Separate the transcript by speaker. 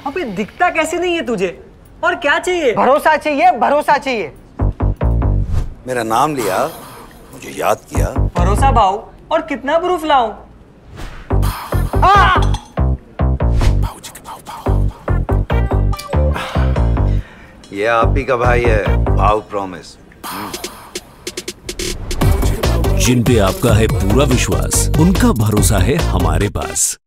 Speaker 1: अबे दिखता कैसे नहीं है तुझे? और क्या चाहिए?
Speaker 2: भरोसा चाहिए, भरोसा चाहिए।
Speaker 3: मेरा नाम लिया, मुझे याद किया।
Speaker 1: भरोसा भाऊ, और कितना प्रूफ लाऊं?
Speaker 3: ये आप ही का भाई है, भाव प्रॉमिस।
Speaker 4: जिन पे आपका है पूरा विश्वास, उनका भरोसा है हमारे पास।